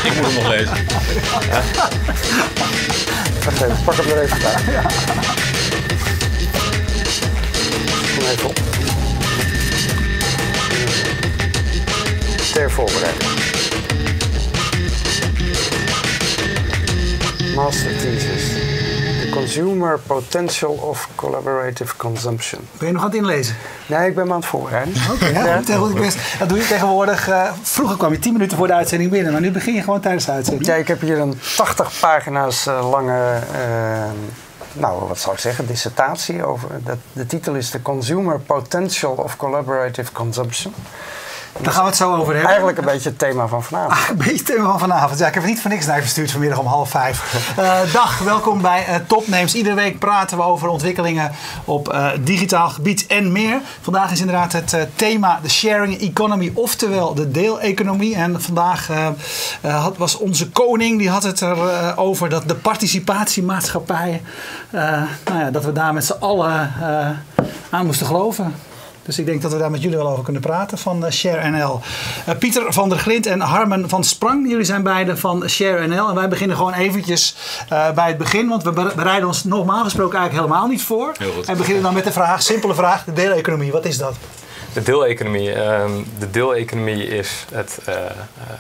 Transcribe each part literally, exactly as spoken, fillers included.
Ik moet hem nog lezen. Ja. Wacht even, pak hem er even bij. Ja. Kom even op. Ter voorbereiding. Master thesis. The consumer potential of collaborative consumption. Ben je nog aan het inlezen? Nee, ik ben me aan het voorbereiden. Oké, okay, ja, ja. Best, dat doe je tegenwoordig. Uh, vroeger kwam je tien minuten voor de uitzending binnen, maar nu begin je gewoon tijdens de uitzending. Ja, ik heb hier een tachtig pagina's uh, lange, uh, nou wat zou ik zeggen, dissertatie over. Dat, de titel is The Consumer Potential of Collaborative Consumption. Daar gaan we het zo over hebben. Eigenlijk een beetje het thema van vanavond. Ah, een beetje het thema van vanavond. Ja, ik heb er niet voor niks naar verstuurd vanmiddag om half vijf. Uh, dag, welkom bij uh, Topnames. Iedere week praten we over ontwikkelingen op uh, digitaal gebied en meer. Vandaag is inderdaad het uh, thema de sharing economy, oftewel de deeleconomie. En vandaag uh, uh, had, was onze koning, die had het erover uh, over dat de participatiemaatschappijen, uh, nou ja, dat we daar met z'n allen uh, aan moesten geloven. Dus ik denk dat we daar met jullie wel over kunnen praten van uh, Share N L. Uh, Pieter van der Glint en Harmen van Sprang. Jullie zijn beide van Share N L. En wij beginnen gewoon eventjes uh, bij het begin. Want we bereiden ons normaal gesproken eigenlijk helemaal niet voor. Heel goed. En beginnen dan met de vraag, simpele vraag. De deeleconomie, wat is dat? De deeleconomie. Uh, de deeleconomie is het uh, uh,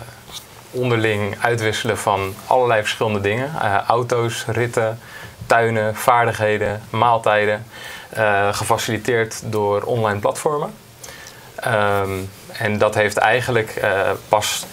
onderling uitwisselen van allerlei verschillende dingen. Uh, auto's, ritten, tuinen, vaardigheden, maaltijden. Uh, gefaciliteerd door online platformen. Um, en dat heeft eigenlijk uh, pas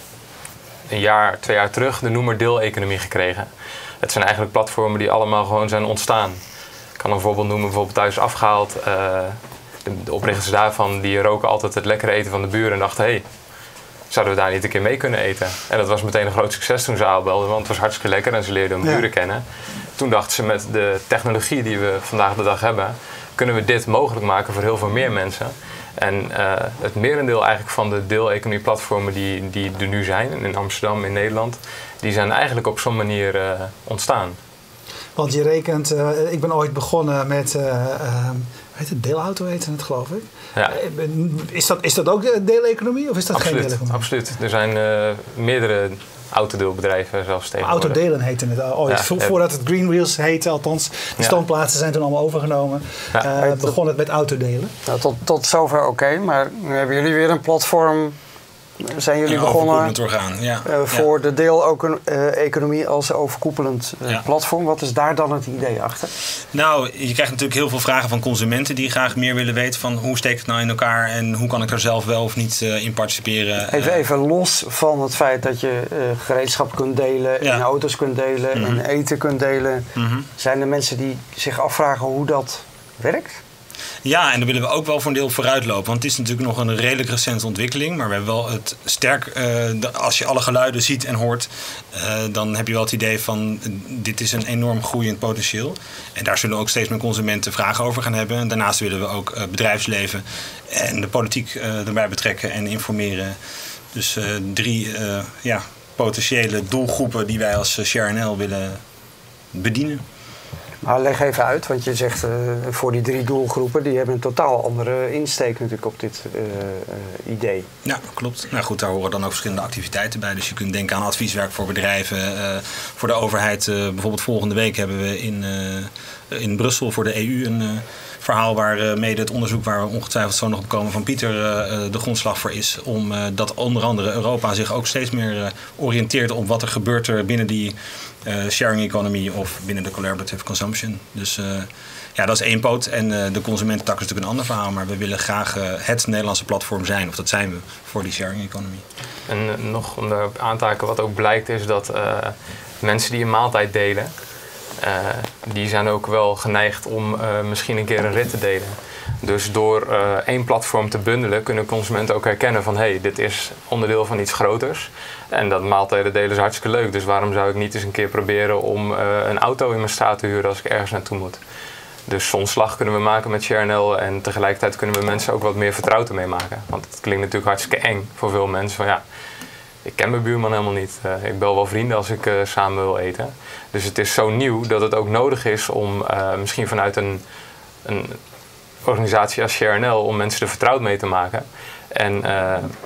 een jaar, twee jaar terug de noemer deeleconomie gekregen. Het zijn eigenlijk platformen die allemaal gewoon zijn ontstaan. Ik kan een voorbeeld noemen, bijvoorbeeld Thuis Afgehaald. Uh, de, de oprichters daarvan die roken altijd het lekkere eten van de buren en dachten, hé, hey, zouden we daar niet een keer mee kunnen eten? En dat was meteen een groot succes toen ze aanbelden, want het was hartstikke lekker en ze leerden hun buren ja. kennen. Toen dachten ze, met de technologie die we vandaag de dag hebben, kunnen we dit mogelijk maken voor heel veel meer mensen. En uh, het merendeel eigenlijk van de deeleconomie-platformen die, die er nu zijn, in Amsterdam, in Nederland, die zijn eigenlijk op zo'n manier uh, ontstaan. Want je rekent, uh, ik ben ooit begonnen met, uh, uh, heet het, deelauto heet het geloof ik. Ja. Is dat, is dat ook deeleconomie of is dat absoluut, geen deeleconomie? Absoluut. Er zijn uh, meerdere autodeelbedrijven zelfs tegenwoordig. Autodelen heette het ooit. Ja, Vo- voordat het Greenwheels heette, althans. De ja. standplaatsen zijn toen allemaal overgenomen. Ja. Uh, begon het met autodelen. Nou, tot, tot zover oké, okay, maar nu hebben jullie weer een platform. Zijn jullie een begonnen orgaan, ja. uh, voor ja. de deeleconomie als overkoepelend uh, ja. platform? Wat is daar dan het idee achter? Nou, je krijgt natuurlijk heel veel vragen van consumenten die graag meer willen weten van hoe steekt het nou in elkaar en hoe kan ik er zelf wel of niet uh, in participeren. Even, even los van het feit dat je uh, gereedschap kunt delen, ja. en auto's kunt delen, mm-hmm. en eten kunt delen. Mm-hmm. Zijn er mensen die zich afvragen hoe dat werkt? Ja, en daar willen we ook wel voor een deel vooruit lopen. Want het is natuurlijk nog een redelijk recente ontwikkeling. Maar we hebben wel het sterk... Uh, als je alle geluiden ziet en hoort... Uh, dan heb je wel het idee van... Uh, dit is een enorm groeiend potentieel. En daar zullen ook steeds meer consumenten vragen over gaan hebben. En daarnaast willen we ook uh, bedrijfsleven... en de politiek uh, erbij betrekken en informeren. Dus uh, drie uh, ja, potentiële doelgroepen... die wij als Share N L willen bedienen. Maar leg even uit, want je zegt uh, voor die drie doelgroepen, die hebben een totaal andere insteek natuurlijk op dit uh, uh, idee. Ja, klopt. Nou goed, daar horen dan ook verschillende activiteiten bij. Dus je kunt denken aan advieswerk voor bedrijven, uh, voor de overheid. Uh, bijvoorbeeld volgende week hebben we in, uh, in Brussel voor de E U een uh, verhaal waar uh, mede het onderzoek waar we ongetwijfeld zo nog op komen van Pieter uh, de grondslag voor is. Om uh, dat onder andere Europa zich ook steeds meer uh, oriënteert op wat er gebeurt er binnen die Uh, sharing economy of binnen de collaborative consumption. Dus uh, ja, dat is één poot. En uh, de consumententak is natuurlijk een ander verhaal. Maar we willen graag uh, het Nederlandse platform zijn. Of dat zijn we voor die sharing economy. En uh, nog om daarop aan te haken, wat ook blijkt is dat uh, mensen die een maaltijd delen, uh, die zijn ook wel geneigd om uh, misschien een keer een rit te delen. Dus door uh, één platform te bundelen kunnen consumenten ook herkennen van hé, hey, dit is onderdeel van iets groters. En dat maaltijden delen is hartstikke leuk. Dus waarom zou ik niet eens een keer proberen om uh, een auto in mijn straat te huren als ik ergens naartoe moet. Dus zo'n slag kunnen we maken met Share N L en tegelijkertijd kunnen we mensen ook wat meer vertrouwd ermee maken. Want het klinkt natuurlijk hartstikke eng voor veel mensen van ja, ik ken mijn buurman helemaal niet. Uh, ik bel wel vrienden als ik uh, samen wil eten. Dus het is zo nieuw dat het ook nodig is om uh, misschien vanuit een, een organisatie als Share N L om mensen er vertrouwd mee te maken. En uh,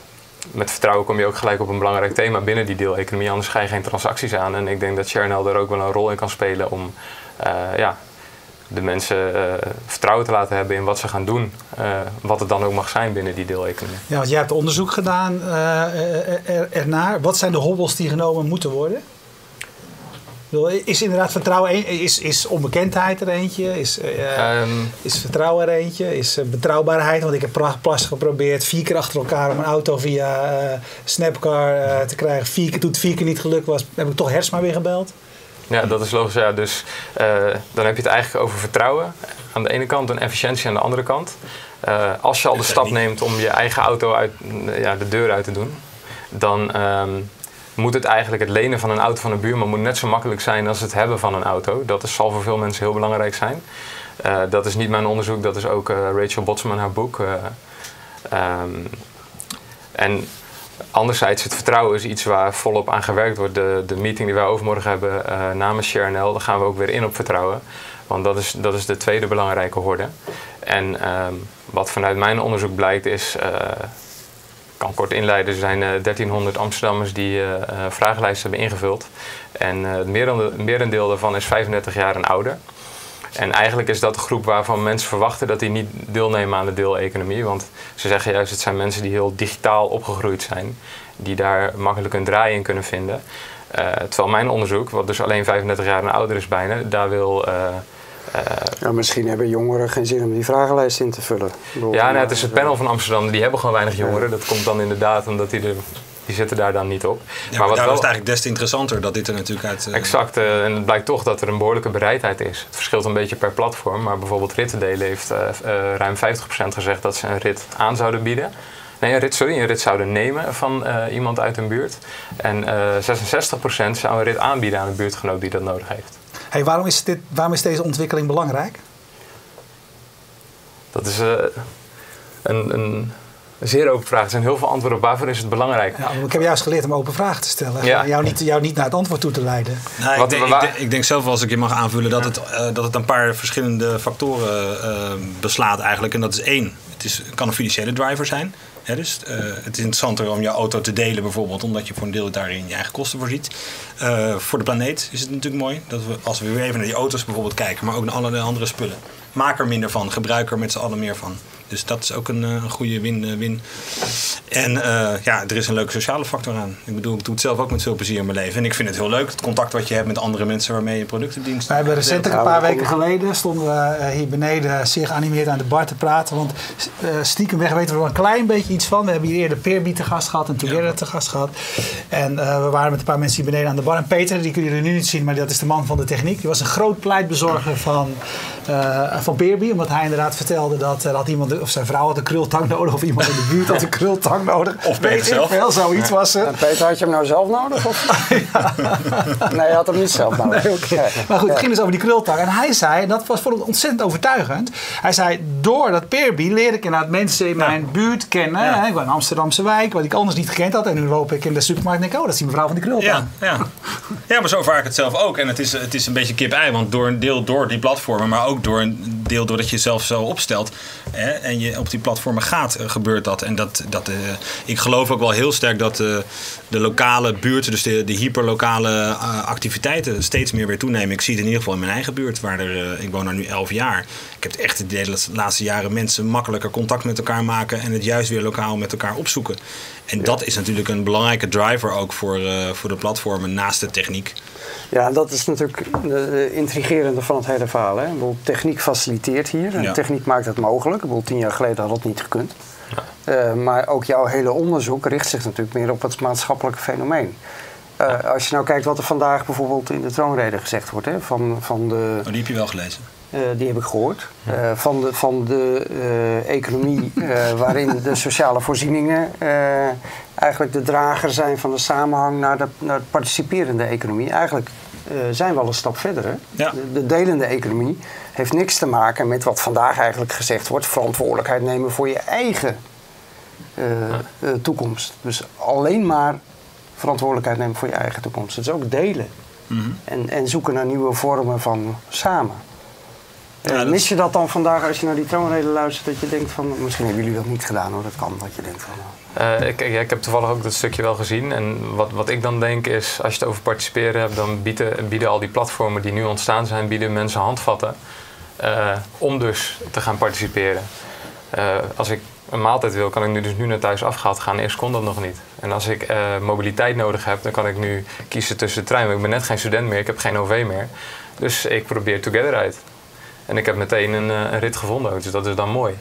met vertrouwen kom je ook gelijk op een belangrijk thema binnen die deeleconomie. Anders ga je geen transacties aan. En ik denk dat ShareNL er ook wel een rol in kan spelen om uh, ja, de mensen uh, vertrouwen te laten hebben in wat ze gaan doen. Uh, wat het dan ook mag zijn binnen die deeleconomie. Ja, want jij hebt onderzoek gedaan uh, er, ernaar. Wat zijn de hobbels die genomen moeten worden? Is inderdaad vertrouwen, een, is, is onbekendheid er eentje? Is, uh, um, is vertrouwen er eentje? Is uh, betrouwbaarheid? Want ik heb plas geprobeerd vier keer achter elkaar om een auto via uh, Snapcar uh, te krijgen. Vier keer, toen het vier keer niet gelukt was, heb ik toch Hersma weer gebeld. Ja, dat is logisch. Ja. Dus uh, dan heb je het eigenlijk over vertrouwen aan de ene kant en efficiëntie aan de andere kant. Uh, als je al de stap neemt om je eigen auto uit, ja, de deur uit te doen, dan um, moet het eigenlijk het lenen van een auto van een buurman moet net zo makkelijk zijn als het hebben van een auto. Dat is, zal voor veel mensen heel belangrijk zijn. Uh, dat is niet mijn onderzoek, dat is ook uh, Rachel Botsman haar boek. Uh, um, en anderzijds, het vertrouwen is iets waar volop aan gewerkt wordt. De, de meeting die wij overmorgen hebben uh, namens ShareNL, daar gaan we ook weer in op vertrouwen. Want dat is, dat is de tweede belangrijke horde. En um, wat vanuit mijn onderzoek blijkt is, uh, ik kan kort inleiden, er zijn uh, dertienhonderd Amsterdammers die uh, uh, vragenlijsten hebben ingevuld. En uh, het merendeel, merendeel daarvan is vijfendertig jaar en ouder. En eigenlijk is dat de groep waarvan mensen verwachten dat die niet deelnemen aan de deeleconomie. Want ze zeggen juist, het zijn mensen die heel digitaal opgegroeid zijn. Die daar makkelijk een draai in kunnen vinden. Uh, terwijl mijn onderzoek, wat dus alleen vijfendertig jaar en ouder is bijna, daar wil... Uh, uh, ja, misschien hebben jongeren geen zin om die vragenlijst in te vullen. Bedoel, ja, nou, het is het panel van Amsterdam. Die hebben gewoon weinig jongeren. Dat komt dan inderdaad omdat die er... Die zitten daar dan niet op. Ja, maar, maar wat daar wel... is het eigenlijk des te interessanter dat dit er natuurlijk uit... Uh... Exact. Uh, en het blijkt toch dat er een behoorlijke bereidheid is. Het verschilt een beetje per platform. Maar bijvoorbeeld Rittendelen heeft uh, uh, ruim vijftig procent gezegd dat ze een rit aan zouden bieden. Nee, een rit, sorry, een rit zouden nemen van uh, iemand uit hun buurt. En uh, zesenzestig procent zou een rit aanbieden aan een buurtgenoot die dat nodig heeft. Hey, waarom, is dit, waarom is deze ontwikkeling belangrijk? Dat is uh, een... een Een zeer open vraag. Er zijn heel veel antwoorden op. Waarvoor is het belangrijk? Ja, ik heb juist geleerd om open vragen te stellen. Ja. Jou, niet, jou niet naar het antwoord toe te leiden. Nou, ik, denk, ik, denk, ik denk zelf wel, als ik je mag aanvullen, dat het, uh, dat het een paar verschillende factoren uh, beslaat eigenlijk. En dat is één. Het is, kan een financiële driver zijn. Hè, dus, uh, het is interessanter om je auto te delen bijvoorbeeld, omdat je voor een deel daarin je eigen kosten voorziet. Uh, voor de planeet is het natuurlijk mooi dat we, als we weer even naar die auto's bijvoorbeeld kijken, maar ook naar allerlei andere spullen. Maak er minder van, gebruik er met z'n allen meer van. Dus dat is ook een, een goede win-win. En uh, ja, er is een leuke sociale factor aan. Ik bedoel, ik doe het zelf ook met veel plezier in mijn leven. En ik vind het heel leuk, het contact wat je hebt met andere mensen waarmee je productendiensten... We hebben recentelijk een paar weken geleden stonden we hier beneden zeer geanimeerd aan de bar te praten. Want uh, stiekem weg weten we er een klein beetje iets van. We hebben hier eerder Peerby te gast gehad en Together ja. te gast gehad. En uh, we waren met een paar mensen hier beneden aan de bar. En Peter, die kunnen jullie nu niet zien, maar dat is de man van de techniek. Die was een groot pleitbezorger van, uh, van Peerby. Omdat hij inderdaad vertelde dat er had iemand... of zijn vrouw had een krultang nodig, of iemand in de buurt had een krultang nodig. Of Peter zelf. Veel, zoiets ja. was het. En Peter, had je hem nou zelf nodig? Of? Ja. Nee, hij had hem niet zelf nodig. Nee, okay. ja. Maar goed, het ging dus over die krultang. En hij zei, en dat was voor ons ontzettend overtuigend. Hij zei, door dat Peerby leer ik inderdaad mensen in mijn ja. buurt kennen. Ja. Ik woon in een Amsterdamse wijk, wat ik anders niet gekend had. En nu loop ik in de supermarkt en denk, oh, dat is die mevrouw van die krultang. Ja, ja. ja, maar zo ervaar ik het zelf ook. En het is, het is een beetje kip-ei, want door een deel door die platformen, maar ook door een deel doordat je jezelf zo opstelt hè, en je op die platformen gaat, uh, gebeurt dat. En dat, dat uh, ik geloof ook wel heel sterk dat uh, de lokale buurten, dus de, de hyperlokale uh, activiteiten steeds meer weer toenemen. Ik zie het in ieder geval in mijn eigen buurt, waar er, uh, ik woon daar nu elf jaar. Ik heb het echt het idee dat de laatste jaren mensen makkelijker contact met elkaar maken en het juist weer lokaal met elkaar opzoeken. En ja. dat is natuurlijk een belangrijke driver ook voor, uh, voor de platformen naast de techniek. Ja, dat is natuurlijk de intrigerende van het hele verhaal. Hè? Ik bedoel, techniek faciliteert hier. En ja. techniek maakt het mogelijk. Ik bedoel, tien jaar geleden had dat niet gekund. Ja. Uh, maar ook jouw hele onderzoek richt zich natuurlijk meer op het maatschappelijke fenomeen. Uh, ja. Als je nou kijkt wat er vandaag bijvoorbeeld in de troonrede gezegd wordt. Hè, van, van de, oh, die heb je wel gelezen? Uh, die heb ik gehoord. Uh, van de, van de uh, economie uh, waarin de sociale voorzieningen uh, eigenlijk de drager zijn van de samenhang naar de, naar de participerende economie. Eigenlijk uh, zijn we al een stap verder. Hè? Ja. De, de delende economie heeft niks te maken met wat vandaag eigenlijk gezegd wordt. Verantwoordelijkheid nemen voor je eigen uh, uh, toekomst. Dus alleen maar verantwoordelijkheid nemen voor je eigen toekomst. Dat is ook delen. Mm-hmm. En, en zoeken naar nieuwe vormen van samen. Uh, ja, mis je dat dan vandaag als je naar die troonrede luistert, dat je denkt van, misschien hebben jullie dat niet gedaan hoor, dat kan, dat je denkt van... Uh, ik, ja, ik heb toevallig ook dat stukje wel gezien en wat, wat ik dan denk is, als je het over participeren hebt, dan bieden, bieden al die platformen die nu ontstaan zijn, bieden mensen handvatten uh, om dus te gaan participeren. Uh, als ik een maaltijd wil, kan ik nu dus nu naar thuis afgehaald gaan. Eerst kon dat nog niet. En als ik uh, mobiliteit nodig heb, dan kan ik nu kiezen tussen de trein. Want ik ben net geen student meer, ik heb geen O V meer. Dus ik probeer Together uit. En ik heb meteen een, een rit gevonden, dus dat is dan mooi.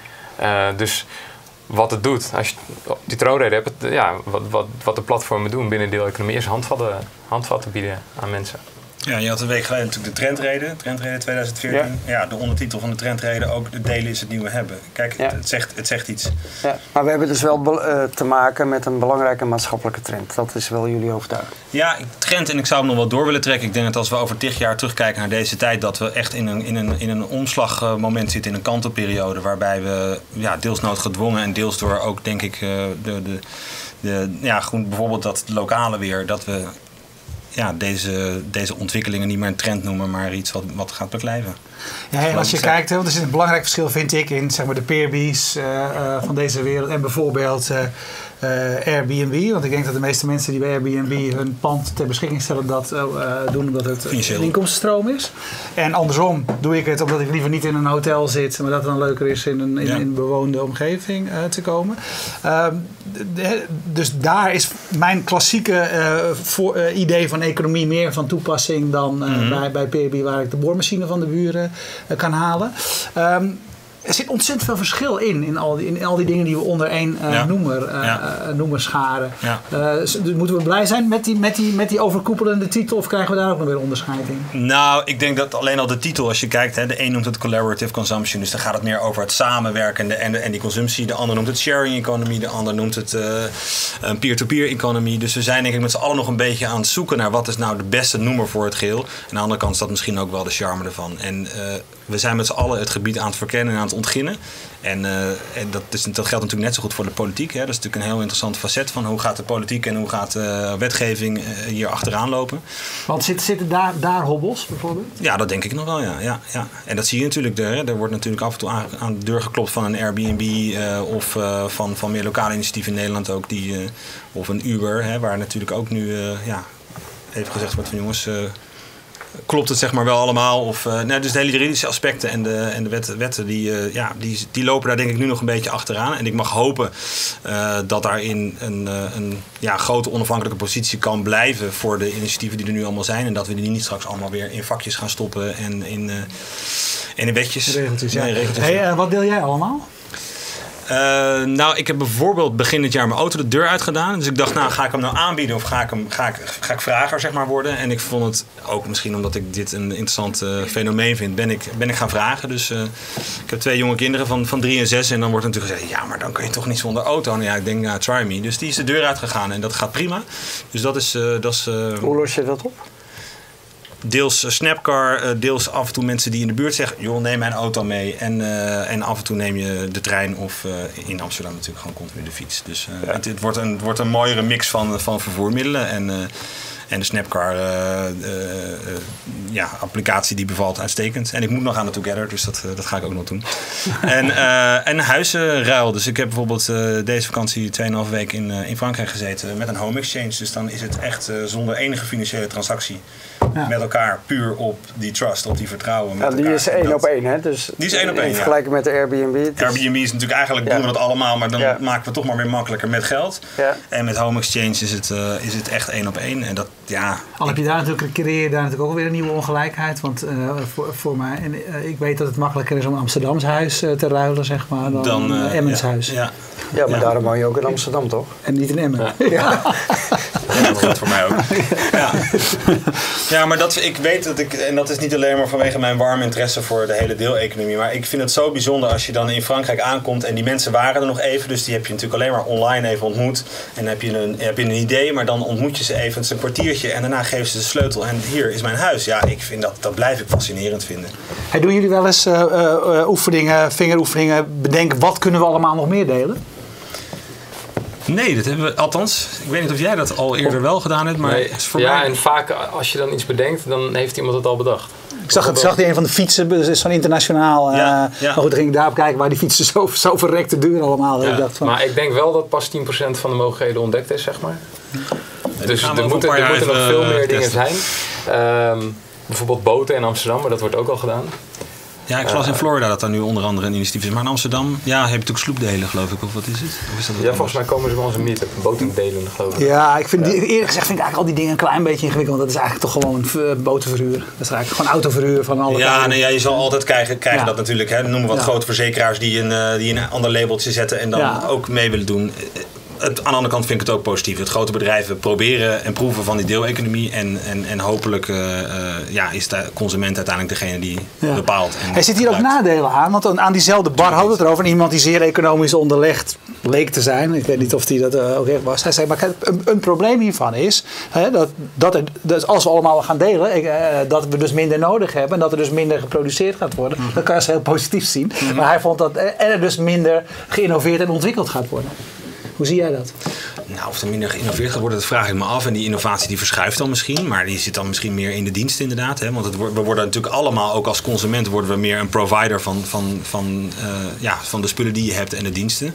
Uh, dus wat het doet, als je die troonrede hebt, het, ja, wat, wat, wat de platformen doen binnen deeleconomie is handvatten, handvatten bieden aan mensen. Ja, je had een week geleden natuurlijk de trendrede, trendrede twintig veertien. Ja. ja, de ondertitel van de trendrede ook, de delen is het nieuwe hebben. Kijk, ja. het, zegt, het zegt iets. Ja, maar we hebben dus wel uh, te maken met een belangrijke maatschappelijke trend. Dat is wel jullie overtuiging. Ja, trend en ik zou hem nog wel door willen trekken. Ik denk dat als we over tig jaar terugkijken naar deze tijd, dat we echt in een, in een, in een omslagmoment zitten, in een kantelperiode, waarbij we ja, deels noodgedwongen en deels door ook, denk ik, uh, de, de, de, ja, gewoon bijvoorbeeld dat lokale weer, dat we ja, deze, deze ontwikkelingen niet meer een trend noemen, maar iets wat, wat gaat beklijven. Ja, en als je kijkt, er is een belangrijk verschil, vind ik, in zeg maar, de Peerbees uh, uh, van deze wereld en bijvoorbeeld uh, uh, Airbnb. Want ik denk dat de meeste mensen die bij Airbnb hun pand ter beschikking stellen, dat uh, doen omdat het een inkomstenstroom is. En andersom doe ik het omdat ik liever niet in een hotel zit, maar dat het dan leuker is in een, in, ja. in een bewoonde omgeving uh, te komen. Uh, de, dus daar is mijn klassieke uh, voor, uh, idee van economie meer van toepassing dan uh, mm-hmm. bij, bij Peerby, waar ik de boormachine van de buren uh, kan halen. Um, Er zit ontzettend veel verschil in, in al die, in al die dingen die we onder één uh, ja. noemer, uh, ja. uh, noemer scharen. Ja. Uh, dus moeten we blij zijn met die, met, die, met die overkoepelende titel of krijgen we daar ook nog weer onderscheid in? Nou, ik denk dat alleen al de titel, als je kijkt, hè, de een noemt het collaborative consumption, dus dan gaat het meer over het samenwerken en, de, en, de, en die consumptie. De ander noemt het sharing economy, de ander noemt het uh, een peer-to-peer economy. Dus we zijn denk ik met z'n allen nog een beetje aan het zoeken naar wat is nou de beste noemer voor het geheel. Aan de andere kant is dat misschien ook wel de charme ervan. En uh, we zijn met z'n allen het gebied aan het verkennen en aan het ontginnen. En, uh, en dat, is, dat geldt natuurlijk net zo goed voor de politiek. Hè. Dat is natuurlijk een heel interessant facet van hoe gaat de politiek en hoe gaat de wetgeving uh, hier achteraan lopen. Want zitten, zitten daar, daar hobbels bijvoorbeeld? Ja, dat denk ik nog wel, ja. ja, ja. En dat zie je natuurlijk. Er, hè. Er wordt natuurlijk af en toe aan, aan de deur geklopt van een Airbnb uh, of uh, van, van meer lokale initiatieven in Nederland ook. Die, uh, of een Uber, hè, waar natuurlijk ook nu, uh, ja, even gezegd wordt van jongens... Uh, klopt het zeg maar wel allemaal? Of, uh, nou, dus de hele juridische aspecten en de, en de wetten, wetten die, uh, ja, die, die lopen daar denk ik nu nog een beetje achteraan. En ik mag hopen uh, dat daarin een, uh, een ja, grote onafhankelijke positie kan blijven voor de initiatieven die er nu allemaal zijn. En dat we die niet straks allemaal weer in vakjes gaan stoppen en in, uh, en in wetjes. Regeltjes, ja. Nee, regeltjes, hey, uh, wat deel jij allemaal? Uh, nou, ik heb bijvoorbeeld begin dit jaar mijn auto de deur uitgedaan. Dus ik dacht, nou, ga ik hem nou aanbieden of ga ik, hem, ga ik, ga ik vrager zeg maar, worden? En ik vond het, ook misschien omdat ik dit een interessant uh, fenomeen vind, ben ik, ben ik gaan vragen. Dus uh, ik heb twee jonge kinderen van, van drie en zes. En dan wordt natuurlijk gezegd, ja, maar dan kun je toch niet zonder auto? Nou ja, ik denk, nou, try me. Dus die is de deur uitgegaan en dat gaat prima. Dus dat is... Uh, dat is uh, Hoe los je dat op? Deels Snapcar, deels af en toe mensen die in de buurt zeggen... joh, neem mijn auto mee. En, uh, en af en toe neem je de trein of uh, in Amsterdam natuurlijk gewoon continu de fiets. Dus uh, ja. het, het, wordt een, het wordt een mooiere mix van, van vervoermiddelen. En, uh, en de Snapcar uh, uh, uh, ja, applicatie die bevalt uitstekend. En ik moet nog aan de Together, dus dat, uh, dat ga ik ook nog doen. en, uh, en huizenruil. Dus ik heb bijvoorbeeld uh, deze vakantie twee en een half week in, uh, in Frankrijk gezeten met een home exchange. Dus dan is het echt uh, zonder enige financiële transactie... Ja. Met elkaar puur op die trust, op die vertrouwen. Met ja, die is één op één, hè? Dus die is één op één, in vergelijking ja. met de Airbnb. Is... Airbnb is natuurlijk eigenlijk, ja. doen we dat allemaal, maar dan ja. maken we het toch maar weer makkelijker met geld. Ja. En met home exchange is het, uh, is het echt één op één. En dat, ja... Al heb je daar natuurlijk, creëer je daar natuurlijk ook weer een nieuwe ongelijkheid. Want uh, voor, voor mij, en uh, ik weet dat het makkelijker is om Amsterdams huis uh, te ruilen, zeg maar, dan, dan uh, Emmens ja. huis. Ja. ja, maar ja. daarom woon je ook in Amsterdam, toch? En niet in Emmen. Ja, ja. ja dat geldt voor mij ook. Ja, ja maar dat, ik weet dat ik, en dat is niet alleen maar vanwege mijn warme interesse voor de hele deeleconomie, maar ik vind het zo bijzonder als je dan in Frankrijk aankomt en die mensen waren er nog even, dus die heb je natuurlijk alleen maar online even ontmoet en dan heb je een, heb je een idee, maar dan ontmoet je ze even, het is een kwartiertje en daarna geven ze de sleutel en hier is mijn huis. Ja, ik vind dat, dat blijf ik fascinerend vinden. Hey, doen jullie wel eens uh, uh, oefeningen, vingeroefeningen, bedenken wat kunnen we allemaal nog meer delen? Nee, dat hebben we, althans, ik weet niet of jij dat al eerder wel gedaan hebt, maar nee. is voor ja, mij... en vaak als je dan iets bedenkt, dan heeft iemand het al bedacht. Ik zag, het, zag die een van de fietsen, dat is zo'n internationaal. Uh, ja, ja. Maar goed, dan ging ik daarop kijken waar die fietsen zo, zo verrekte duur allemaal. Ja, ik dacht van, maar ik denk wel dat pas tien procent van de mogelijkheden ontdekt is, zeg maar. Ja, dus er moeten, er moeten nog veel meer dingen zijn. Um, bijvoorbeeld boten in Amsterdam, maar dat wordt ook al gedaan. Ja, ik las in Florida dat er nu onder andere een initiatief is. Maar in Amsterdam, ja, heb je natuurlijk sloepdelen, geloof ik. Of wat is het? Of is dat ja, volgens mij komen ze bij ons niet. Bootendelen, geloof ik. Ja, ik vind, ja. eerlijk gezegd vind ik eigenlijk al die dingen een klein beetje ingewikkeld. Want dat is eigenlijk toch gewoon uh, botenverhuur. Dat is eigenlijk gewoon autoverhuur van alle Ja, nee, ja, je zal altijd krijgen, krijgen ja. dat natuurlijk. Hè. Noem maar wat ja. grote verzekeraars die een, uh, die een ander labeltje zetten en dan ja. ook mee willen doen. Het, aan de andere kant vind ik het ook positief. Het grote bedrijven proberen en proeven van die deeleconomie. En, en, en hopelijk uh, uh, ja, is de consument uiteindelijk degene die ja. bepaalt. En er zit hier ook nadelen aan. Want aan diezelfde bar hadden we het erover. En iemand die zeer economisch onderlegd leek te zijn. Ik weet niet of die dat uh, ook echt was. Hij zei, maar een, een probleem hiervan is hè, dat, dat, er, dat als we allemaal gaan delen, uh, dat we dus minder nodig hebben. En dat er dus minder geproduceerd gaat worden. Mm-hmm. Dat kan je als heel positief zien. Mm-hmm. Maar hij vond dat er dus minder geïnnoveerd en ontwikkeld gaat worden. Hoe zie jij dat? Nou, of er minder geïnnoveerd gaat worden, dat vraag ik me af. En die innovatie die verschuift dan misschien. Maar die zit dan misschien meer in de dienst inderdaad. Hè? Want het, we worden natuurlijk allemaal, ook als consument, worden we meer een provider van, van, van, uh, ja, van de spullen die je hebt en de diensten.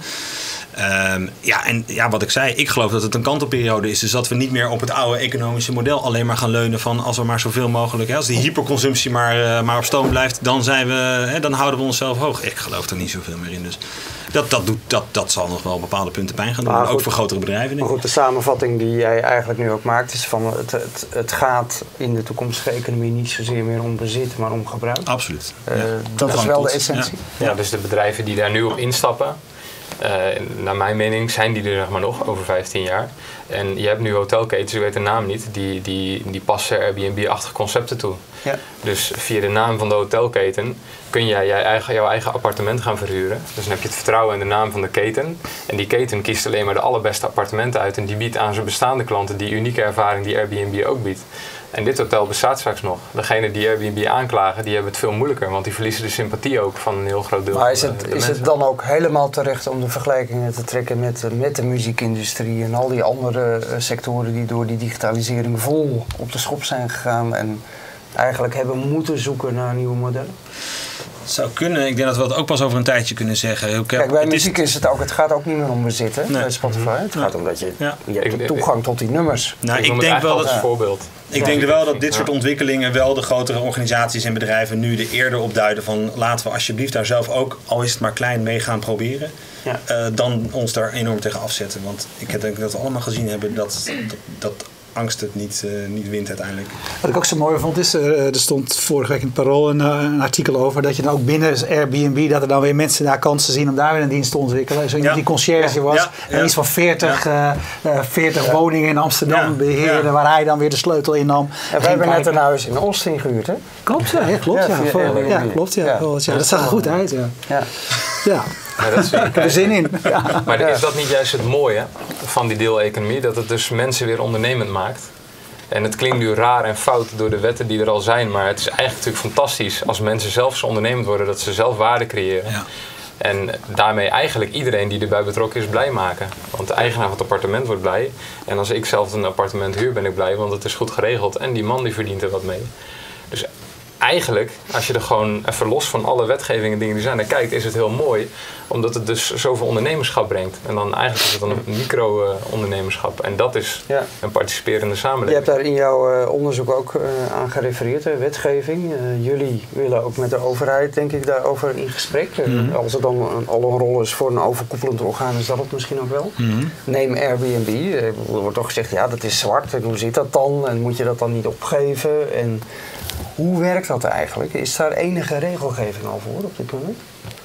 Um, ja, en ja, wat ik zei, ik geloof dat het een kantelperiode is. Dus dat we niet meer op het oude economische model alleen maar gaan leunen van als we maar zoveel mogelijk, hè, als die hyperconsumptie maar, uh, maar op stoom blijft, dan, zijn we, hè, dan houden we onszelf hoog. Ik geloof er niet zoveel meer in. Dus dat, dat, doet, dat, dat zal nog wel op bepaalde punten pijn gaan doen. Maar goed, ook voor grotere bedrijven. Denk ik. Maar goed, de samenvatting die jij eigenlijk nu ook maakt is van het, het, het gaat in de toekomstige economie niet zozeer meer om bezit, maar om gebruik. Absoluut. Uh, ja. Dat is wel de essentie. Ja. Ja, dus de bedrijven die daar nu op instappen, Uh, naar mijn mening zijn die er zeg maar nog over vijftien jaar. En je hebt nu hotelketens, ik weet de naam niet, die, die, die passen Airbnb-achtige concepten toe. Ja. Dus via de naam van de hotelketen kun jij, jij eigen, jouw eigen appartement gaan verhuren. Dus dan heb je het vertrouwen in de naam van de keten. En die keten kiest alleen maar de allerbeste appartementen uit en die biedt aan zijn bestaande klanten die unieke ervaring die Airbnb ook biedt. En dit hotel bestaat straks nog. Degenen die Airbnb aanklagen, die hebben het veel moeilijker. Want die verliezen de sympathie ook van een heel groot deel maar is van het, de, de is mensen. het dan ook helemaal terecht om de vergelijkingen te trekken met, met de muziekindustrie en al die andere uh, sectoren die door die digitalisering vol op de schop zijn gegaan en eigenlijk hebben moeten zoeken naar nieuwe modellen? Het zou kunnen. Ik denk dat we dat ook pas over een tijdje kunnen zeggen. Heb, Kijk, bij het muziek is het ook, het gaat ook niet meer om bezit, hè, nee. bij Spotify. Het gaat om dat je, ja. je hebt de toegang tot die nummers. Nou, ik, ik denk wel dat, als voorbeeld. Ik ja, denk wel dat dit soort ontwikkelingen wel de grotere organisaties en bedrijven nu er eerder op duiden van laten we alsjeblieft daar zelf ook, al is het maar klein, mee gaan proberen. Ja. Uh, dan ons daar enorm tegen afzetten. Want ik denk dat we allemaal gezien hebben dat, dat, dat angst het niet, uh, niet wint uiteindelijk. Wat ik ook zo mooi vond is, uh, er stond vorige week in het Parool een, uh, een artikel over dat je dan ook binnen Airbnb, dat er dan weer mensen daar kansen zien om daar weer een dienst te ontwikkelen. Zo iemand ja. die conciërge was ja, ja, en iets van veertig, ja. uh, uh, veertig ja. woningen in Amsterdam ja. beheerde, ja. waar hij dan weer de sleutel in nam. Ja, we hebben net een huis in Austin gehuurd, hè? Klopt, ja, ja klopt. Ja, ja, voor, ja, klopt, ja. Ja. ja. Dat zag er goed uit, ja. ja. ja. Ja, dat zie ik er zin in. Ja. Maar is dat niet juist het mooie van die deeleconomie? Dat het dus mensen weer ondernemend maakt. En het klinkt nu raar en fout door de wetten die er al zijn. Maar het is eigenlijk natuurlijk fantastisch als mensen zelf zo ondernemend worden. Dat ze zelf waarde creëren. Ja. En daarmee eigenlijk iedereen die erbij betrokken is blij maken. Want de eigenaar van het appartement wordt blij. En als ik zelf een appartement huur ben ik blij. Want het is goed geregeld. En die man die verdient er wat mee. Dus eigenlijk, als je er gewoon even los van alle wetgevingen dingen die zijn naar kijkt, is het heel mooi. Omdat het dus zoveel ondernemerschap brengt. En dan eigenlijk is het dan een micro-ondernemerschap. En dat is ja. een participerende samenleving. Je hebt daar in jouw uh, onderzoek ook uh, aan gerefereerd, hè? Wetgeving. Uh, jullie willen ook met de overheid, denk ik, daarover in gesprek. Mm-hmm. Uh, als er dan een, al een rol is voor een overkoepelend orgaan, is dat het misschien ook wel. Mm-hmm. Neem Airbnb. Uh, er wordt toch gezegd, ja, dat is zwart. En hoe zit dat dan? En moet je dat dan niet opgeven? En hoe werkt dat eigenlijk? Is daar enige regelgeving al voor op dit moment?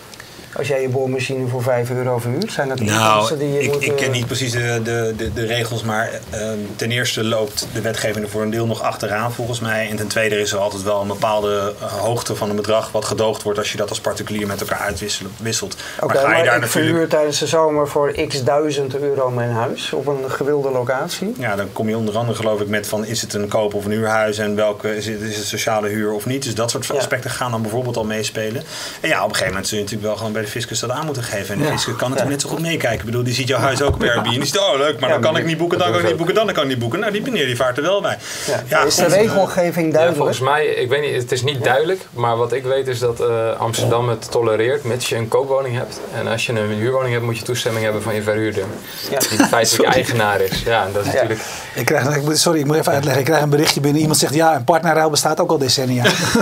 Als jij je boormachine voor vijf euro verhuurt, zijn dat nou, die je ik, moet... ik ken niet precies de, de, de, de regels, maar uh, ten eerste loopt de wetgeving er voor een deel nog achteraan volgens mij. En ten tweede is er altijd wel een bepaalde uh, hoogte van een bedrag wat gedoogd wordt als je dat als particulier met elkaar uitwisselt. Oké, okay, maar, ga je maar daar ik natuurlijk... verhuur tijdens de zomer voor x duizend euro mijn huis op een gewilde locatie. Ja, dan kom je onder andere geloof ik met van is het een koop- of een huurhuis en welke is het, is het sociale huur of niet. Dus dat soort ja. aspecten gaan dan bijvoorbeeld al meespelen. En ja, op een gegeven moment zul je natuurlijk wel gewoon bij de fiscus dat aan moeten geven. En de Ja. fiscus kan natuurlijk net zo goed meekijken. Ik bedoel, die ziet jouw huis ook op Airbnb. Die ziet, oh leuk, maar dan kan ik niet boeken, dan kan ik niet boeken, dan kan ik niet boeken. Nou, die meneer die vaart er wel bij. Ja. Ja, is de God, regelgeving Ja, duidelijk? volgens mij, ik weet niet, het is niet duidelijk, maar wat ik weet is dat uh, Amsterdam het tolereert mits je een koopwoning hebt. En als je een huurwoning hebt, moet je toestemming hebben van je verhuurder. Ja. Die feitelijk eigenaar is. Ja, dat is Ja. natuurlijk... Ik krijg, ik moet- sorry, ik moet even uitleggen. Ik krijg een berichtje binnen. Iemand zegt, ja, een partnerruil bestaat ook al decennia.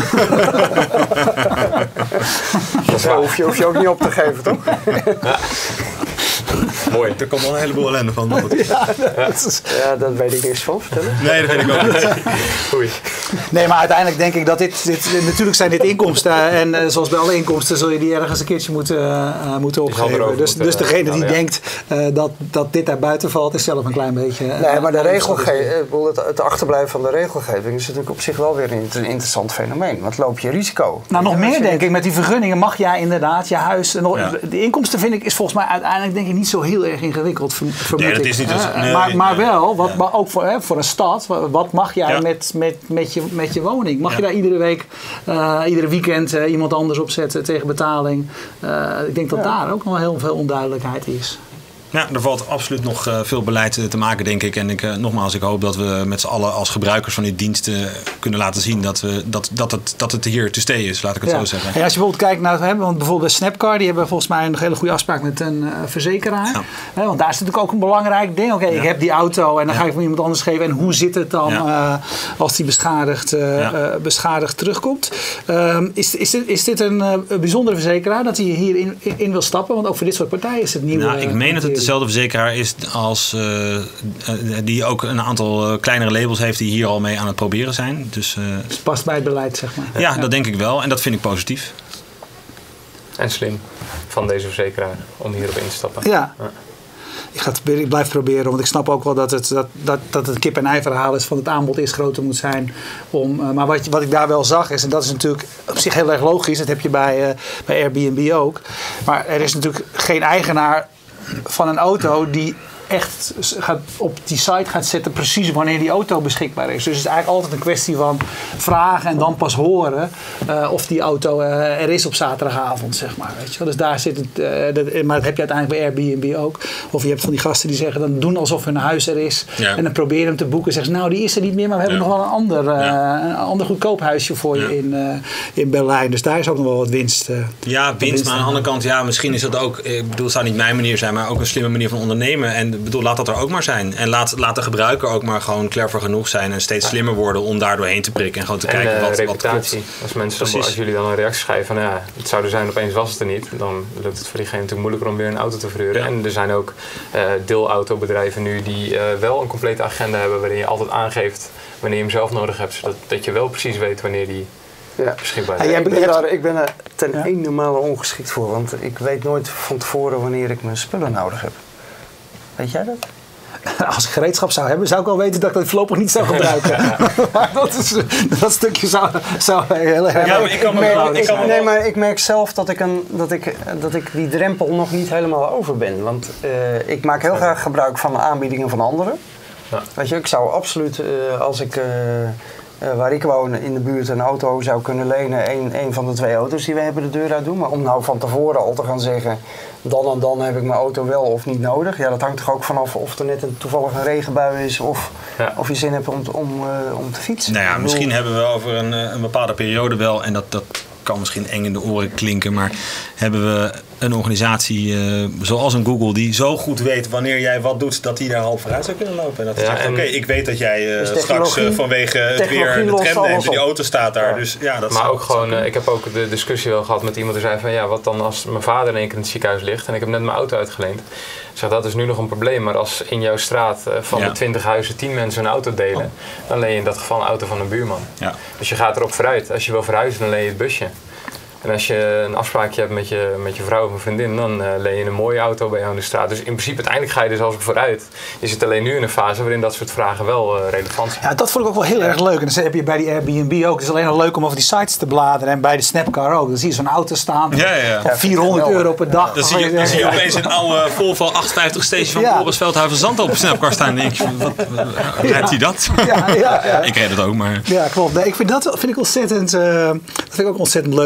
Zo hoef je, hoef je ook niet op te geven, toch? Mooi. er komt wel een heleboel ellende van. Ja, dat weet ik niks van. Vertellen. Nee, dat weet ik ook niet. Oei. Nee, maar uiteindelijk denk ik dat dit, dit natuurlijk zijn dit inkomsten. En uh, zoals bij alle inkomsten zul je die ergens een keertje moeten, uh, moeten zal opgeven. erover Dus, moeten, dus degene die ja. denkt uh, dat, dat dit daar buiten valt, is zelf een klein beetje... Uh, Nee, maar de uh, regelgeving, het, het achterblijven van de regelgeving is natuurlijk op zich wel weer een inter- interessant fenomeen. Want loop je risico. Nou, nog Ja, meer als je- denk ik. Met die vergunningen mag jij inderdaad je huis... Nog, Ja. De inkomsten vind ik is volgens mij uiteindelijk denk ik niet zo heel erg ingewikkeld. Vermoed Nee, dat ik. is niet als- Uh, nee, maar, maar nee. wel, wat, Ja. maar ook voor, hè, voor een stad, wat mag jij Ja. met, met, met, je, met je woning? Mag Ja. je daar iedere week, uh, iedere weekend uh, iemand anders opzetten tegen betaling? Uh, ik denk dat Ja. daar ook nog heel veel onduidelijkheid is. Ja, er valt absoluut nog uh, veel beleid uh, te maken, denk ik. En ik, uh, nogmaals, ik hoop dat we met z'n allen als gebruikers van die diensten kunnen laten zien dat, we, dat, dat, het, dat het hier te stay is, laat ik het Ja. zo zeggen. En als je bijvoorbeeld kijkt naar, hè, want bijvoorbeeld bij Snapcar, die hebben volgens mij een hele goede afspraak met een uh, verzekeraar. Ja. Hè, want daar is natuurlijk ook een belangrijk ding. Oké, okay, Ja. ik heb die auto en dan Ja. ga ik van iemand anders geven. En hoe zit het dan Ja. uh, als die beschadigd, uh, Ja. uh, beschadigd terugkomt? Um, is, is, dit, is dit een uh, bijzondere verzekeraar dat hij hierin in, in wil stappen? Want ook voor dit soort partijen is het nieuw. Nou, ik meen dat het materie. dezelfde verzekeraar is als uh, uh, die ook een aantal uh, kleinere labels heeft die hier al mee aan het proberen zijn. Dus uh, Dus het past bij het beleid, zeg maar. ja, dat denk ik wel en dat vind ik positief. En slim van deze verzekeraar om hierop in te stappen. Ja. Ja. Ik, ga het, ik blijf proberen, want ik snap ook wel dat het, dat, dat, dat het kip-en-ei verhaal is van het aanbod eerst groter moet zijn. Om, uh, maar wat, wat ik daar wel zag is, en dat is natuurlijk op zich heel erg logisch, dat heb je bij, uh, bij Airbnb ook. Maar er is natuurlijk geen eigenaar van een auto die echt gaat op die site gaat zetten precies wanneer die auto beschikbaar is. Dus het is eigenlijk altijd een kwestie van vragen en dan pas horen uh, of die auto uh, er is op zaterdagavond, zeg maar. Weet je wel. Dus daar zit het, uh, dat, maar dat heb je uiteindelijk bij Airbnb ook. Of je hebt van die gasten die zeggen, dan doen alsof hun huis er is. Ja. En dan proberen hem te boeken. Zeggen ze, nou die is er niet meer, maar we hebben Ja. nog wel een ander, uh, Ja. een ander goedkoop huisje voor je Ja. in, uh, in Berlijn. Dus daar is ook nog wel wat winst. Uh, Ja, winst, maar aan de andere kant, ja, misschien is dat ook, ik bedoel, het zou niet mijn manier zijn, maar ook een slimme manier van ondernemen. En ik bedoel, laat dat er ook maar zijn. En laat, laat de gebruiker ook maar gewoon clever genoeg zijn en steeds slimmer worden om daar doorheen te prikken en gewoon te En kijken uh, wat, wat reputatie. klopt. Als, mensen, Precies. als jullie dan een reactie schrijven van ja, het zou er zijn, opeens was het er niet. Dan lukt het voor diegene natuurlijk moeilijker om weer een auto te verhuren. Ja. En er zijn ook uh, deelautobedrijven nu die uh, wel een complete agenda hebben waarin je altijd aangeeft wanneer je hem zelf nodig hebt. Zodat dat je wel precies weet wanneer die Ja. beschikbaar Ja, is. jij Ik ben, hebt- daar, ik ben er ten Ja. ene male ongeschikt voor, want ik weet nooit van tevoren wanneer ik mijn spullen nodig heb. Weet jij dat? Als ik gereedschap zou hebben, zou ik wel weten dat ik dat voorlopig niet zou gebruiken. Maar dat, is, dat stukje zou, zou heel erg... Ja, maar ik kan me merk- wel- ik kan me nee, wel- maar ik merk zelf dat ik, een, dat, ik, dat ik die drempel nog niet helemaal over ben. Want uh, ik maak heel graag gebruik van de aanbiedingen van anderen. Ja. Weet je, ik zou absoluut, uh, als ik... Uh, Uh, waar ik woon in de buurt een auto zou kunnen lenen, een, een van de twee auto's die we hebben de deur uit doen. Maar om nou van tevoren al te gaan zeggen, dan en dan heb ik mijn auto wel of niet nodig. Ja, dat hangt toch ook vanaf of er net een, toevallig een regenbui is of, Ja. of je zin hebt om, te- om, uh, om te fietsen. Nou ja, Ik bedoel, misschien hebben we over een, een bepaalde periode wel, en dat, dat kan misschien eng in de oren klinken, maar hebben we een organisatie uh, zoals een Google die zo goed weet wanneer jij wat doet, dat die daar al vooruit zou kunnen lopen. En dat hij Ja, zegt, en- oké, ik weet dat jij uh, Dus straks technologie- uh, vanwege het weer technologie de lost tram alles neemt en die op. auto staat daar. Ja. Dus, ja, dat Maar zou- ook dat zou gewoon, uh, kunnen. ik heb ook de discussie wel gehad met iemand die zei van ja, wat dan als mijn vader in één keer in het ziekenhuis ligt en ik heb net mijn auto uitgeleend. Ik zeg, dat is nu nog een probleem, maar als in jouw straat uh, van Ja. de twintig huizen tien mensen een auto delen, dan leen je in dat geval een auto van een buurman. Ja. Dus je gaat erop vooruit. Als je wil verhuizen, dan leen je het busje. En als je een afspraakje hebt met je, met je vrouw of een vriendin, dan uh, leen je een mooie auto bij jou in de straat. Dus in principe, uiteindelijk ga je er zelfs ook vooruit. Je zit alleen nu in een fase waarin dat soort vragen wel uh, relevant zijn. Ja, dat vond ik ook wel heel erg leuk. En dat heb je bij die Airbnb ook. Het is alleen al leuk om over die sites te bladeren. En bij de Snapcar ook. Dan zie je zo'n auto staan. Ja, ja, ja. Van vierhonderd euro per dag. Dan zie je, dan zie je opeens een oude Volvo achthonderdvijftig station van Ja. Boris Veldhuizen Zand op een Snapcar staan. En denk je, van, wat, wat- rijdt hij dat? Ja, ja, ja. Ik reed het ook, maar... Ja, klopt. Nee, ik vind dat vind ik ontzettend, uh, dat vind ik ook ontzettend leuk, uh,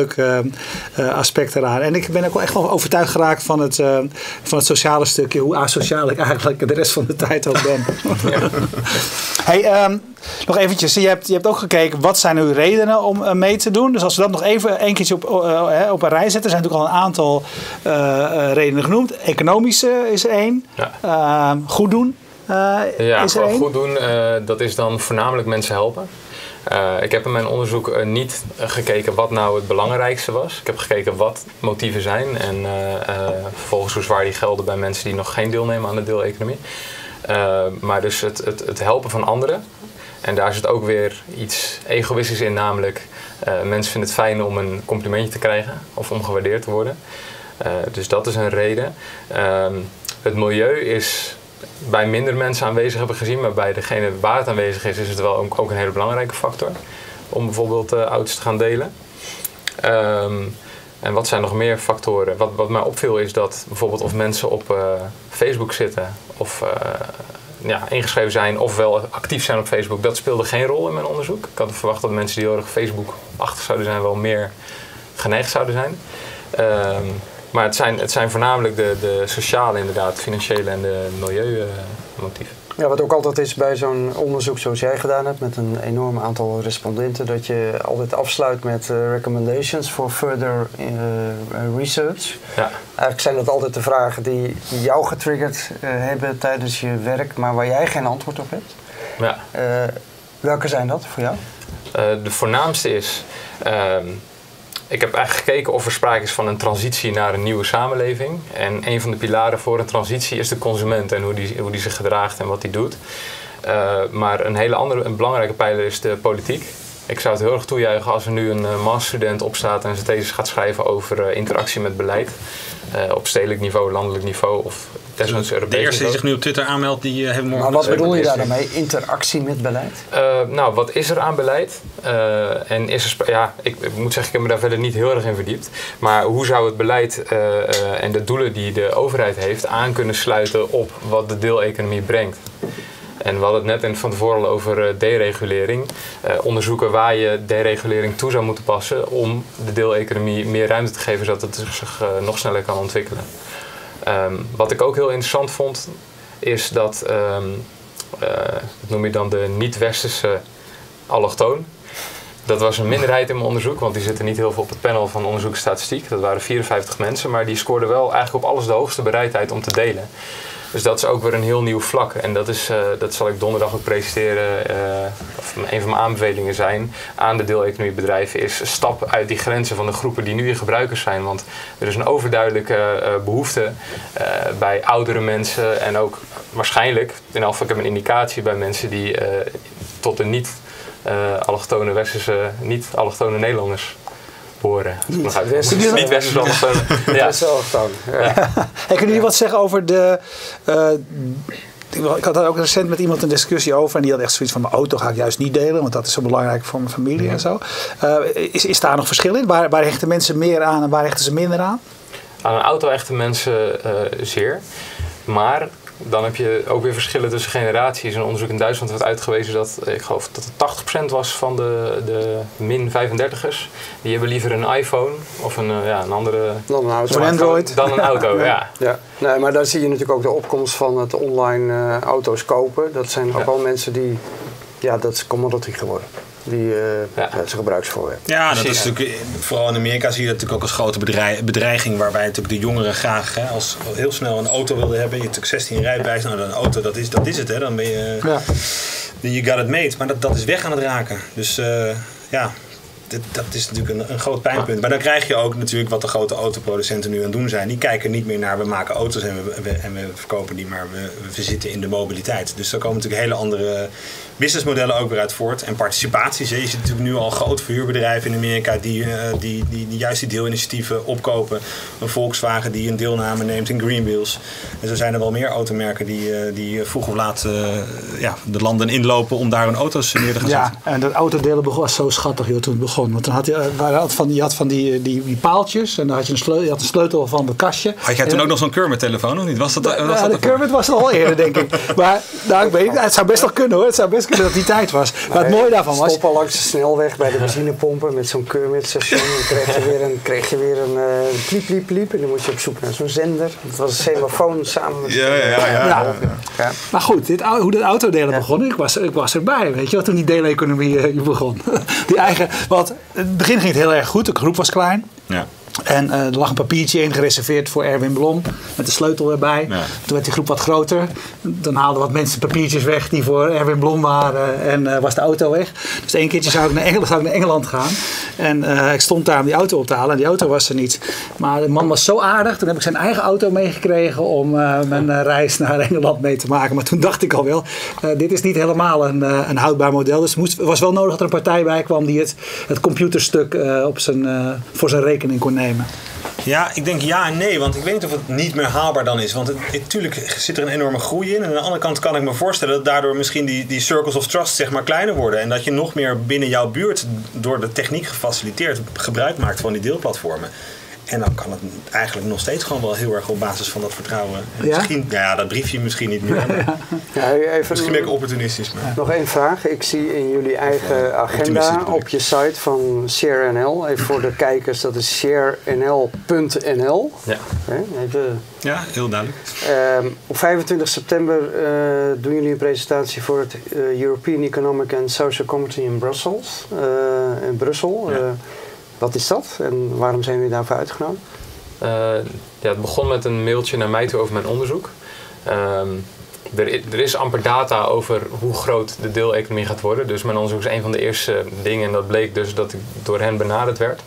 uh, aspect eraan. En ik ben ook wel echt wel overtuigd geraakt van het, uh, van het sociale stukje. Hoe asociaal ik eigenlijk de rest van de tijd ook ben. Ja. Hey, um, nog eventjes. Je hebt, je hebt ook gekeken, wat zijn uw redenen om uh, mee te doen? Dus als we dat nog even een keertje op, uh, op een rij zetten. Er zijn natuurlijk al een aantal uh, uh, redenen genoemd. Economische is er één. Ja. Uh, goed doen uh, ja, is er één. Goed doen, uh, dat is dan voornamelijk mensen helpen. Uh, ik heb in mijn onderzoek uh, niet uh, gekeken wat nou het belangrijkste was. Ik heb gekeken wat motieven zijn en uh, uh, vervolgens hoe zwaar die gelden bij mensen die nog geen deelnemen aan de deeleconomie. Uh, maar dus het, het, het helpen van anderen. En daar zit ook weer iets egoïstisch in, namelijk uh, mensen vinden het fijn om een complimentje te krijgen of om gewaardeerd te worden. Uh, dus dat is een reden. Uh, het milieu is bij minder mensen aanwezig, hebben gezien, maar bij degene waar het aanwezig is, is het wel ook, ook een hele belangrijke factor om bijvoorbeeld uh, auto's te gaan delen. Um, en wat zijn nog meer factoren? Wat, wat mij opviel is dat bijvoorbeeld of mensen op uh, Facebook zitten of uh, ja, ingeschreven zijn of wel actief zijn op Facebook, dat speelde geen rol in mijn onderzoek. Ik had verwacht dat mensen die heel erg Facebook-achtig zouden zijn wel meer geneigd zouden zijn. Um, maar het zijn, het zijn voornamelijk de, de sociale, inderdaad, financiële en de milieumotieven. Ja, wat ook altijd is bij zo'n onderzoek zoals jij gedaan hebt met een enorm aantal respondenten, dat je altijd afsluit met uh, recommendations for further uh, research. Ja. Eigenlijk zijn dat altijd de vragen die jou getriggerd uh, hebben tijdens je werk, maar waar jij geen antwoord op hebt. Ja. Uh, welke zijn dat voor jou? Uh, de voornaamste is, uh, ik heb eigenlijk gekeken of er sprake is van een transitie naar een nieuwe samenleving. En een van de pilaren voor een transitie is de consument en hoe die, hoe die zich gedraagt en wat die doet. Uh, maar een hele andere, een belangrijke pijler is de politiek. Ik zou het heel erg toejuichen als er nu een uh, masterstudent opstaat en zijn thesis gaat schrijven over uh, interactie met beleid. Uh, op stedelijk niveau, landelijk niveau of desnoods Europees De eerste niveau. die zich nu op Twitter aanmeldt, die uh, hebben morgen... Maar wat bedoel je daar dan mee? Interactie met beleid? Uh, nou, wat is er aan beleid? Uh, en is er ja, ik, ik moet zeggen, ik heb me daar verder niet heel erg in verdiept. Maar hoe zou het beleid uh, uh, en de doelen die de overheid heeft aan kunnen sluiten op wat de deeleconomie brengt? En we hadden het net van tevoren al over deregulering. Uh, onderzoeken waar je deregulering toe zou moeten passen om de deeleconomie meer ruimte te geven zodat het zich uh, nog sneller kan ontwikkelen. Um, wat ik ook heel interessant vond is dat, um, uh, dat noem je dan de niet-westerse allochtoon. Dat was een minderheid in mijn onderzoek, want die zitten niet heel veel op het panel van onderzoek en statistiek. Dat waren vierenvijftig mensen, maar die scoorden wel eigenlijk op alles de hoogste bereidheid om te delen. Dus dat is ook weer een heel nieuw vlak. En dat, is, uh, dat zal ik donderdag ook presenteren. Uh, of een van mijn aanbevelingen zijn aan de deeleconomiebedrijven is stap uit die grenzen van de groepen die nu in gebruikers zijn. Want er is een overduidelijke uh, behoefte uh, bij oudere mensen en ook waarschijnlijk, in elk geval ik heb een indicatie bij mensen die uh, tot de niet uh, allochtone westerse, niet allochtone Nederlanders horen. Niet westerse niet westerse allochtonen. Ja. Ja. Ja. Hey, kunnen jullie wat zeggen over de... Uh, ik had daar ook recent met iemand een discussie over en die had echt zoiets van mijn auto ga ik juist niet delen, want dat is zo belangrijk voor mijn familie ja. en zo. Uh, is, is daar nog verschil in? Waar, waar hechten mensen meer aan en waar hechten ze minder aan? Aan een auto hechten mensen uh, zeer. Maar dan heb je ook weer verschillen tussen generaties. Een onderzoek in Duitsland werd uitgewezen dat ik geloof dat het tachtig procent was van de, de min vijfendertigers. Die hebben liever een iPhone of een, ja, een andere... Dan een auto. Van Android. Dan een auto, ja. ja. ja. Nee, maar daar zie je natuurlijk ook de opkomst van het online uh, auto's kopen. Dat zijn ook ja. wel mensen die... Ja, dat is commodity geworden. Die uh, ja. ja, zijn gebruiksvoorwerp. Ja, dat is natuurlijk, vooral in Amerika zie je dat natuurlijk ook als grote bedreiging, bedreiging waarbij natuurlijk de jongeren graag hè, als heel snel een auto wilden hebben. Je hebt natuurlijk zestien rijbewijs, nou een auto dat is, dat is het hè, dan ben je, ja. you got it made. Maar dat, dat is weg aan het raken. Dus uh, ja, dit, dat is natuurlijk een, een groot pijnpunt. Maar dan krijg je ook natuurlijk wat de grote autoproducenten nu aan het doen zijn. Die kijken niet meer naar we maken auto's en we, we, en we verkopen die, maar we, we zitten in de mobiliteit. Dus daar komen natuurlijk hele andere businessmodellen ook weer uit voort. En participaties. Je ziet natuurlijk nu al grote verhuurbedrijven in Amerika die, uh, die, die, die juist die deelinitiatieven opkopen. Een Volkswagen die een deelname neemt in Greenwheels. En zo zijn er wel meer automerken die, uh, die vroeg of laat uh, ja, de landen inlopen om daar hun auto's neer te gaan ja, zetten. Ja, en dat autodelen was zo schattig. Joh. Toen begon begon. Want dan had je, uh, had van, je had van die, die, die paaltjes en dan had je een sleutel, je had een sleutel van het kastje. Had jij toen en, ook nog zo'n Kermit-telefoon of niet? Was dat, was nou, dat de Kermit was er al eerder, denk ik. Maar nou, ik weet, het zou best wel kunnen hoor. Het zou best kunnen dat die tijd was. Maar, maar het mooie daarvan was... Stoppen langs de snelweg bij de benzinepompen met zo'n Kermit-station. Dan kreeg je weer een, kreeg je weer een uh, pliep, pliep, pliep. En dan moest je op zoek naar zo'n zender. Het was een semafoon samen met... Ja, ja, ja. ja, ja. ja. ja. Maar goed, dit, hoe dat autodelen ja. begon, ik was, ik was erbij. Weet je wat, toen die deeleconomie uh, begon. die eigen, want in het begin ging het heel erg goed. De groep was klein. Ja. En uh, er lag een papiertje in gereserveerd voor Erwin Blom. Met de sleutel erbij. Ja. Toen werd die groep wat groter. Dan haalden wat mensen papiertjes weg die voor Erwin Blom waren. En uh, was de auto weg. Dus één keertje zou ik naar Engeland, zou ik naar Engeland gaan. En uh, ik stond daar om die auto op te halen. En die auto was er niet. Maar de man was zo aardig. Toen heb ik zijn eigen auto meegekregen om uh, mijn uh, reis naar Engeland mee te maken. Maar toen dacht ik al wel, uh, dit is niet helemaal een, uh, een houdbaar model. Dus het moest, was wel nodig dat er een partij bij kwam die het, het computerstuk uh, op zijn, uh, voor zijn rekening kon nemen. Ja, ik denk ja en nee, want ik weet niet of het niet meer haalbaar dan is. Want natuurlijk zit er een enorme groei in. En aan de andere kant kan ik me voorstellen dat daardoor misschien die, die circles of trust zeg maar kleiner worden. En dat je nog meer binnen jouw buurt door de techniek gefaciliteerd gebruik maakt van die deelplatformen. En dan kan het eigenlijk nog steeds gewoon wel heel erg op basis van dat vertrouwen. Ja? Misschien, ja, dat briefje misschien niet meer. Maar ja, even, misschien ben ik opportunistisch. Maar. Nog één vraag. Ik zie in jullie eigen ja, agenda op je site van Share N L. Even voor de kijkers, dat is share n l punt n l. Ja. Even. Ja, heel duidelijk. Uh, op vijfentwintig september uh, doen jullie een presentatie voor het uh, European Economic and Social Committee in Brussels. Uh, in Brussel. Ja. Uh, Wat is dat en waarom zijn jullie daarvoor uitgenodigd? Uh, ja, het begon met een mailtje naar mij toe over mijn onderzoek. Um, er, er is amper data over hoe groot de deeleconomie gaat worden. Dus mijn onderzoek is een van de eerste dingen en dat bleek dus dat ik door hen benaderd werd.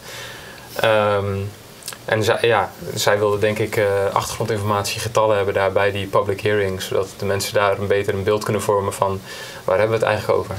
Um, en zij, ja, zij wilden denk ik uh, achtergrondinformatie, getallen hebben daar bij die public hearings. Zodat de mensen daar een beter een beeld kunnen vormen van waar hebben we het eigenlijk over.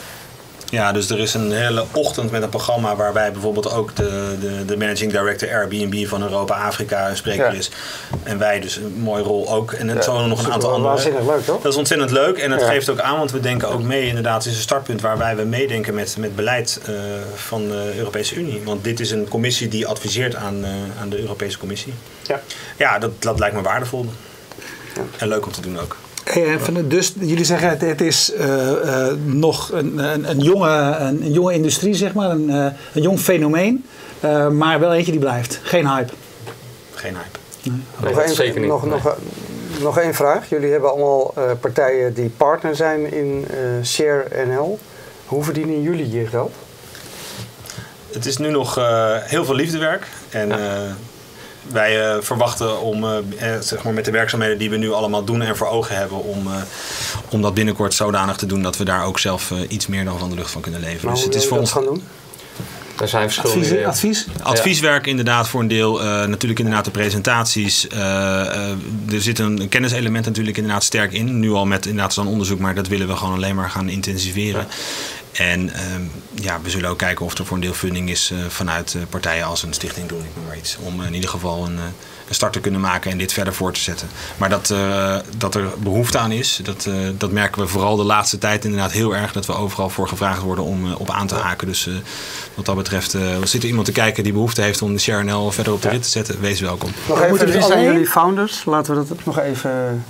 Ja, dus er is een hele ochtend met een programma waarbij bijvoorbeeld ook de, de, de managing director Airbnb van Europa-Afrika een spreker ja. is. En wij dus een mooie rol ook. En het ja, zo nog een aantal andere. Waanzinnig leuk, toch? Dat is ontzettend leuk en het ja. geeft ook aan, want we denken ook mee, inderdaad, het is een startpunt waarbij we meedenken met, met beleid uh, van de Europese Unie. Want dit is een commissie die adviseert aan, uh, aan de Europese Commissie. Ja, ja dat, dat lijkt me waardevol. Ja. En leuk om te doen ook. Dus jullie zeggen het, het is uh, uh, nog een, een, een, jonge, een, een jonge industrie, zeg maar, een, uh, een jong fenomeen, uh, maar wel eentje die blijft. Geen hype. Geen hype. Nee, nee, nog, één, zeker niet. Nog, nee. nog, nog één vraag. Jullie hebben allemaal uh, partijen die partner zijn in uh, Share N L. Hoe verdienen jullie je geld? Het is nu nog uh, heel veel liefdewerk en ja. uh, wij uh, verwachten om uh, eh, zeg maar met de werkzaamheden die we nu allemaal doen en voor ogen hebben om, uh, om dat binnenkort zodanig te doen dat we daar ook zelf uh, iets meer dan van de lucht van kunnen leveren. Maar dus hoe het is voor dat ons gaan doen? Er zijn verschillende advies, advies? Advieswerk inderdaad voor een deel. Uh, natuurlijk inderdaad de presentaties. Uh, uh, er zit een, een kenniselement natuurlijk inderdaad sterk in. Nu al met inderdaad zo'n onderzoek, maar dat willen we gewoon alleen maar gaan intensiveren. Ja. En um, ja, we zullen ook kijken of er voor een deel funding is uh, vanuit uh, partijen als een stichting Doen, ik noem maar iets. Om uh, in ieder geval een, uh, een start te kunnen maken en dit verder voor te zetten. Maar dat, uh, dat er behoefte aan is, dat, uh, dat merken we vooral de laatste tijd inderdaad heel erg. Dat we overal voor gevraagd worden om uh, op aan te haken. Dus uh, wat dat betreft, uh, zit er iemand te kijken die behoefte heeft om de Share N L verder op de ja. rit te zetten, wees welkom. Nog even, wie zijn jullie founders? Laten we dat nog even...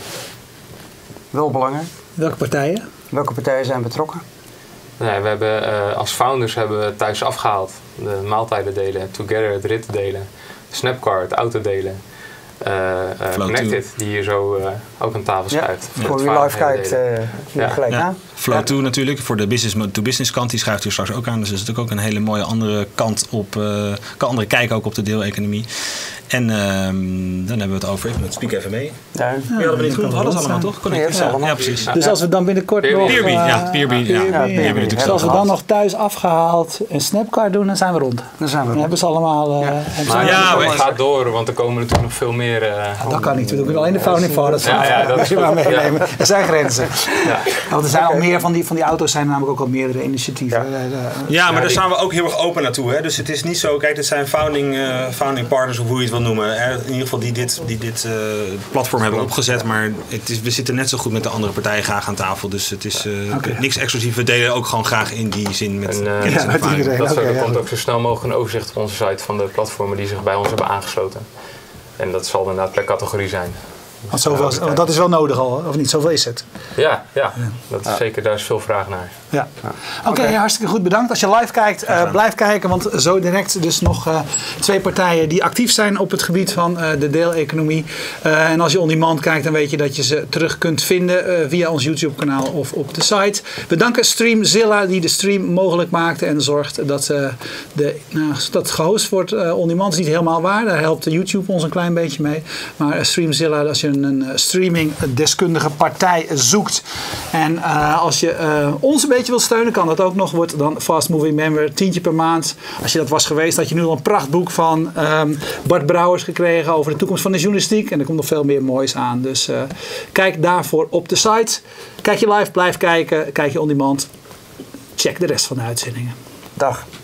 Wel belangrijk. Welke partijen? Welke partijen zijn betrokken? Nee, we hebben, uh, als founders hebben we thuis afgehaald. De maaltijden delen, Together het rit delen, Snapcar het auto delen. Uh, uh, Connected, die hier zo uh, ook aan tafel schuift. Ja, voor wie live kijkt, uh, ja. gelijk ja. aan. Flow two ja. natuurlijk, voor de business-to-business kant, die schuift hier straks ook aan. Dus er is natuurlijk ook een hele mooie andere kant op, uh, andere kijk ook op de deeleconomie. En uh, dan hebben we het over, met Speak even mee. Ja, ja, ja hadden we niet goed, alles allemaal toch? Connected, ja, ja, ja, precies. Dus als we dan binnenkort Peerby. nog... Peerby, uh, ja, Peerby. Ja, Peerby, ja, ja, Peerby. Dus als we dan nog thuis afgehaald een Snapcar doen, dan zijn we rond. Dan zijn we rond. Dan hebben ze allemaal... Uh, ja. Maar ja, het gaat door, want er komen natuurlijk nog veel meer... Uh, ja, dat kan niet, we doen alleen de founding fathers. Ja, ja, dat is maar meenemen. Ja. Er zijn grenzen. Ja. Want er zijn okay. al meer van die, van die auto's zijn er namelijk ook al meerdere initiatieven. Ja, uh, uh, ja maar daar staan we ook heel erg open naartoe. Hè? Dus het is niet zo, kijk, dit zijn founding, uh, founding partners, of hoe je het wil noemen. Hè? In ieder geval die dit, die dit uh, platform hebben opgezet. Maar het is, we zitten net zo goed met de andere partijen graag aan tafel. Dus het is uh, okay. niks exclusief. We delen ook gewoon graag in die zin met, en, uh, ja, met iedereen. Dat okay, er ja. komt ook zo snel mogelijk een overzicht op onze site van de platformen die zich bij ons hebben aangesloten. En dat zal inderdaad per categorie zijn. Want zoveel, want dat is wel nodig al, of niet? Zoveel is het. Ja, ja. Dat is ja. zeker, daar is veel vraag naar. Ja. Ja. Oké, okay, okay. hartstikke goed bedankt. Als je live kijkt, uh, blijf kijken. Want zo direct dus nog uh, twee partijen die actief zijn op het gebied van uh, de deeleconomie. Uh, en als je on demand kijkt, dan weet je dat je ze terug kunt vinden uh, via ons YouTube kanaal of op de site. We danken Streamzilla die de stream mogelijk maakte en zorgt dat, uh, de, nou, dat gehost wordt. Uh, on demand is niet helemaal waar. Daar helpt YouTube ons een klein beetje mee. Maar uh, Streamzilla, als je een, een streaming deskundige partij zoekt. En uh, als je uh, ons een beetje wil steunen, kan dat ook nog. Wordt dan Fast Moving Member, tientje per maand. Als je dat was geweest, had je nu al een prachtboek van um, Bart Brouwers gekregen over de toekomst van de journalistiek. En er komt nog veel meer moois aan. Dus uh, kijk daarvoor op de site. Kijk je live, blijf kijken. Kijk je on demand. Check de rest van de uitzendingen. Dag.